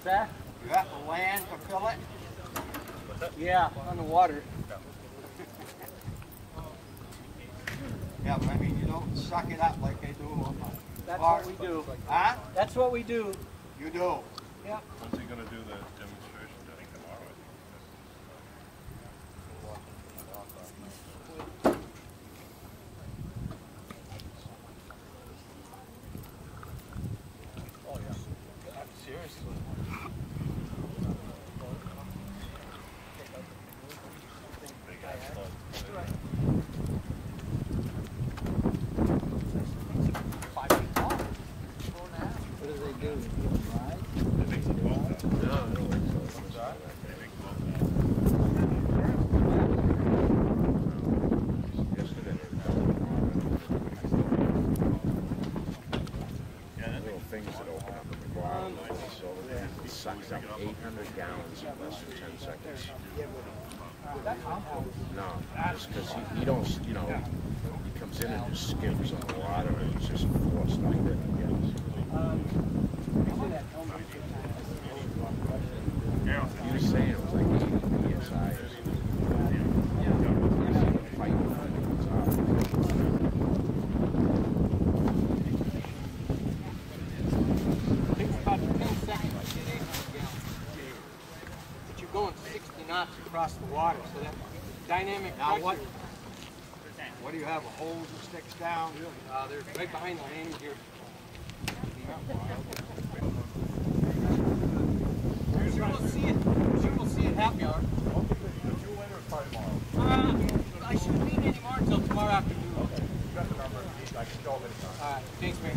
What's that? You have to land to fill it? Yeah, on the water. Yeah, but I mean, you don't suck it up like they do. That's what we do. Huh? That's what we do. You do? Yep. When's he going to do the demonstration? I think tomorrow. Oh yeah. Seriously. Big ass flood. What do they do? They make some boat out. No. They make boat out. Little things that open up in the bottom, so it sucks up 800 gallons in less than 10 seconds. No, just because he don't, you know, he comes in and just skims on the water and it's just forced up there. He was saying it was like 80 PSI. Fighting when it comes out. Takes about 10 seconds to get 800 gallons. But you're going 60 knots across the water, so that dynamic Now pressure. What do you have, a hose that sticks down? They're right behind the lane here. Sure we'll see it. Sure we'll see it happy hour. I shouldn't need any more until tomorrow afternoon. Okay. You got the number. I can go anytime. All right. Thanks, man.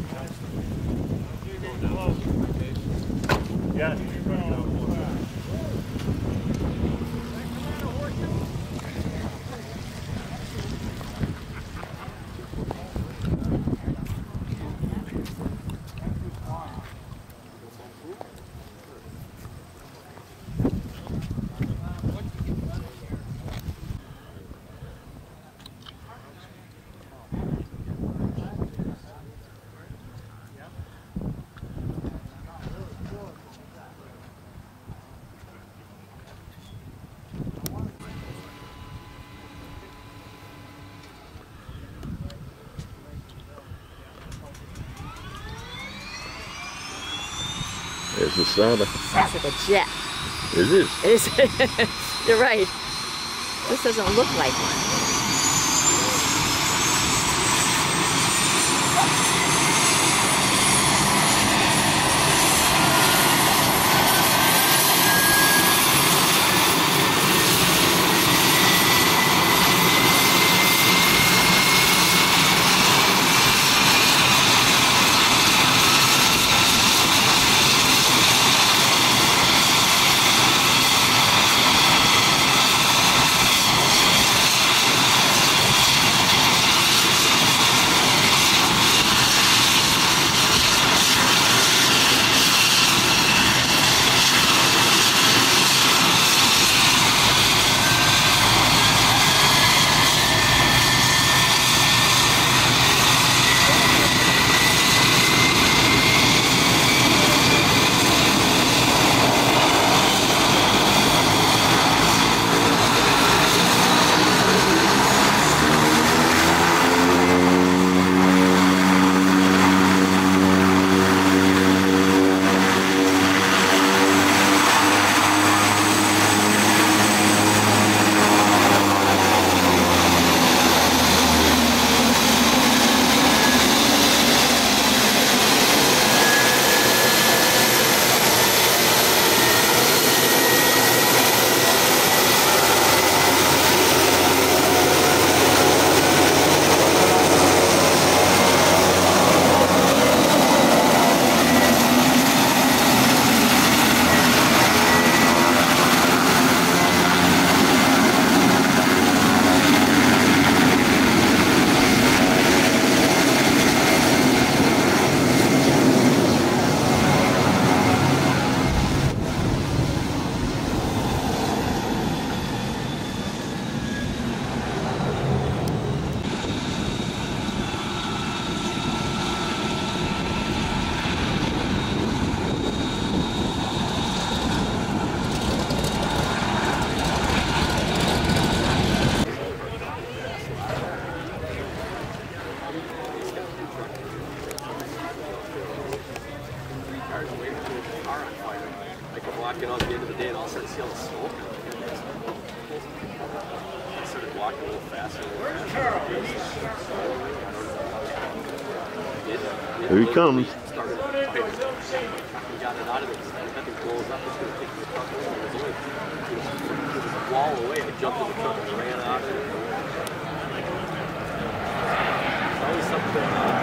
Yeah. There's the starter. Sounds like a jet. It is. It is. You're right. This doesn't look like one. see all the smoke. I started walking a little faster. Here he comes. Started we got it out of it. That thing blows up. It's going to take the truck over. It was a wall away. I jumped in the truck and ran out of it. It's always something.